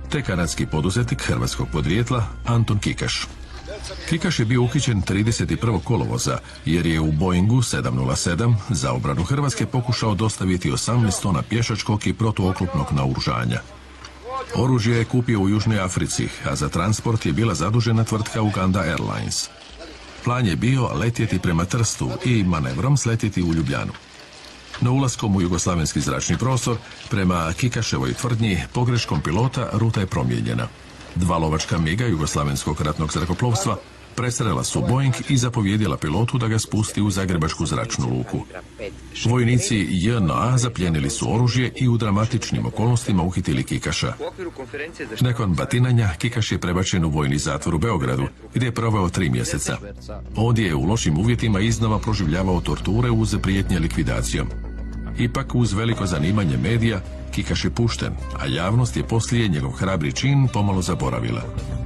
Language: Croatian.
te kanadski poduzetnik hrvatskog podrijetla Anton Kikaš. Kikaš je bio uhićen 31. kolovoza jer je u Boeingu 707 za obranu Hrvatske pokušao dostaviti 18 tona pješačkog i protuoklopnog naoružanja. Oružje je kupio u Južnoj Africi, a za transport je bila zadužena tvrtka Uganda Airlines. Plan je bio letjeti prema Trstu i manevrom sletjeti u Ljubljanu. No ulaskom u jugoslavenski zračni prostor, prema Kikaševoj tvrdnji, pogreškom pilota ruta je promijenjena. 2 lovačka miga jugoslavenskog ratnog zrakoplovstva presrela su Boeing i zapovjedila pilotu da ga spusti u zagrebačku zračnu luku. Vojnici JNA zapljenili su oružje i u dramatičnim okolnostima uhitili Kikaša. Nakon batinanja, Kikaš je prebačen u vojni zatvor u Beogradu, gdje je proveo 3 mjeseca. Ovdje je u lošim uvjetima iznova proživljavao torture uz prijetnje likvidacijom. Ipak, uz veliko zanimanje medija, Kikaš je pušten, a javnost je poslije njegov hrabri čin pomalo zaboravila.